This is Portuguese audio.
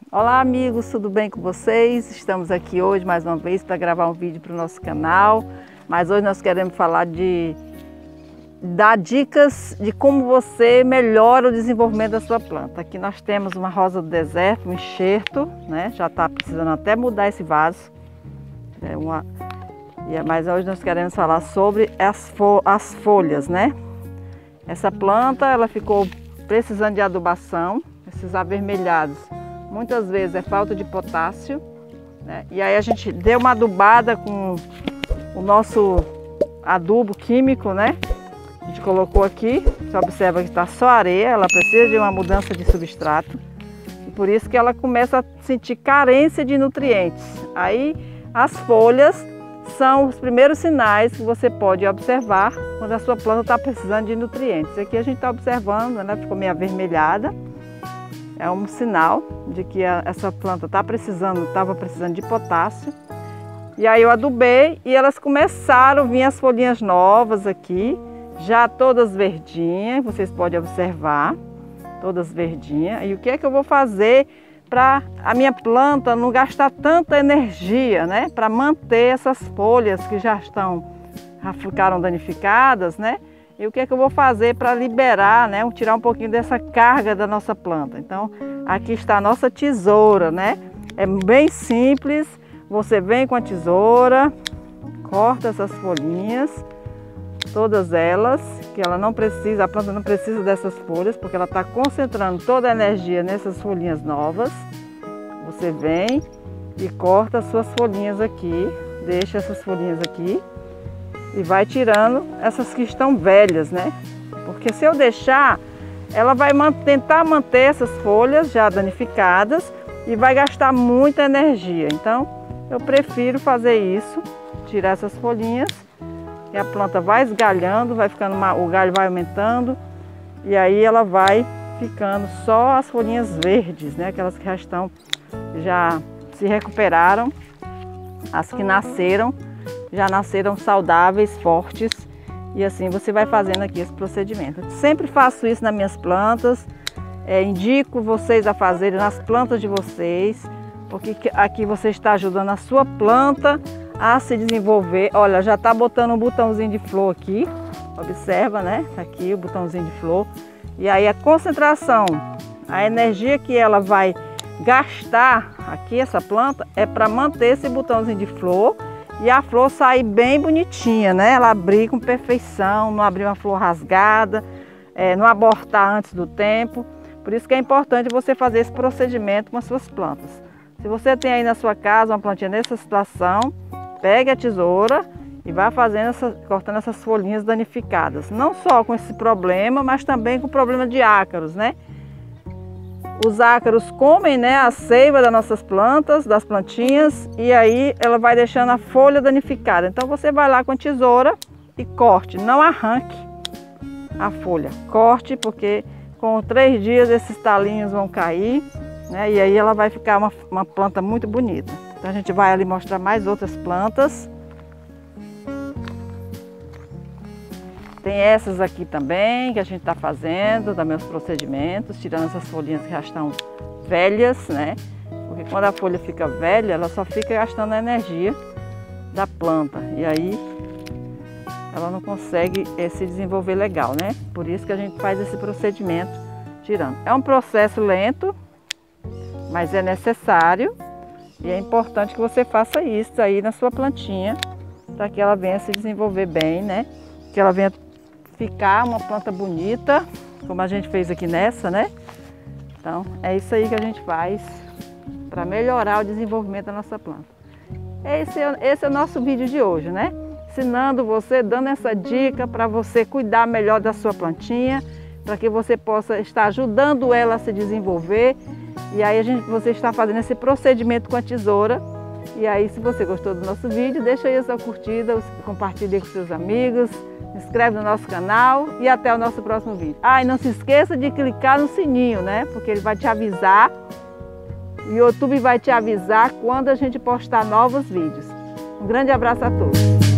Olá amigos, tudo bem com vocês? Estamos aqui hoje mais uma vez para gravar um vídeo para o nosso canal, mas hoje nós queremos falar dar dicas de como você melhora o desenvolvimento da sua planta. Aqui nós temos uma rosa do deserto, um enxerto, né? Já está precisando até mudar esse vaso. Mas hoje nós queremos falar sobre as folhas, né? Essa planta ela ficou precisando de adubação, esses avermelhados. Muitas vezes é falta de potássio, né? E aí a gente deu uma adubada com o nosso adubo químico, né? A gente colocou aqui, você observa que está só areia, ela precisa de uma mudança de substrato. E por isso que ela começa a sentir carência de nutrientes. Aí as folhas são os primeiros sinais que você pode observar quando a sua planta está precisando de nutrientes. Aqui a gente está observando, né? Ficou meio avermelhada. É um sinal de que essa planta estava precisando de potássio. E aí eu adubei e elas começaram a vir as folhinhas novas aqui, já todas verdinhas, vocês podem observar, todas verdinhas. E o que é que eu vou fazer para a minha planta não gastar tanta energia, né? Para manter essas folhas que já ficaram danificadas, né? E o que é que eu vou fazer para liberar, né? Tirar um pouquinho dessa carga da nossa planta. Então, aqui está a nossa tesoura, né? É bem simples. Você vem com a tesoura, corta essas folhinhas, todas elas, que ela não precisa, a planta não precisa dessas folhas, porque ela está concentrando toda a energia nessas folhinhas novas. Você vem e corta as suas folhinhas aqui, deixa essas folhinhas aqui. E vai tirando essas que estão velhas, né? Porque se eu deixar, ela vai tentar manter essas folhas já danificadas e vai gastar muita energia. Então, eu prefiro fazer isso, tirar essas folhinhas, e a planta vai esgalhando, o galho vai aumentando, e aí ela vai ficando só as folhinhas verdes, né? Aquelas que já se recuperaram, as que já nasceram saudáveis, fortes, e assim você vai fazendo aqui esse procedimento. Eu sempre faço isso nas minhas plantas, indico vocês a fazerem nas plantas de vocês, porque aqui você está ajudando a sua planta a se desenvolver. Olha, já está botando um botãozinho de flor aqui, observa, né? Tá aqui o botãozinho de flor, e aí a concentração, a energia que ela vai gastar aqui, essa planta, é para manter esse botãozinho de flor, e a flor sair bem bonitinha, né? Ela abrir com perfeição, não abrir uma flor rasgada, não abortar antes do tempo. Por isso que é importante você fazer esse procedimento com as suas plantas. Se você tem aí na sua casa uma plantinha nessa situação, pegue a tesoura e vá cortando essas folhinhas danificadas. Não só com esse problema, mas também com o problema de ácaros, né? Os ácaros comem, né, a seiva das nossas plantas, das plantinhas, e aí ela vai deixando a folha danificada. Então você vai lá com a tesoura e corte, não arranque a folha. Corte, porque com 3 dias esses talinhos vão cair, né, e aí ela vai ficar uma planta muito bonita. Então a gente vai ali mostrar mais outras plantas. Tem essas aqui também que a gente está fazendo, também os procedimentos, tirando essas folhinhas que já estão velhas, né? Porque quando a folha fica velha, ela só fica gastando a energia da planta. E aí ela não consegue se desenvolver legal, né? Por isso que a gente faz esse procedimento tirando. É um processo lento, mas é necessário. E é importante que você faça isso aí na sua plantinha, para que ela venha se desenvolver bem, né? Que ela venha ficar uma planta bonita, como a gente fez aqui nessa, né? Então, é isso aí que a gente faz para melhorar o desenvolvimento da nossa planta. Esse é o nosso vídeo de hoje, né? Ensinando você, dando essa dica para você cuidar melhor da sua plantinha, para que você possa estar ajudando ela a se desenvolver. E aí você está fazendo esse procedimento com a tesoura. E aí, se você gostou do nosso vídeo, deixa aí a sua curtida, compartilhe com seus amigos, se inscreve no nosso canal e até o nosso próximo vídeo. E não se esqueça de clicar no sininho, né? Porque ele vai te avisar, o YouTube vai te avisar quando a gente postar novos vídeos. Um grande abraço a todos.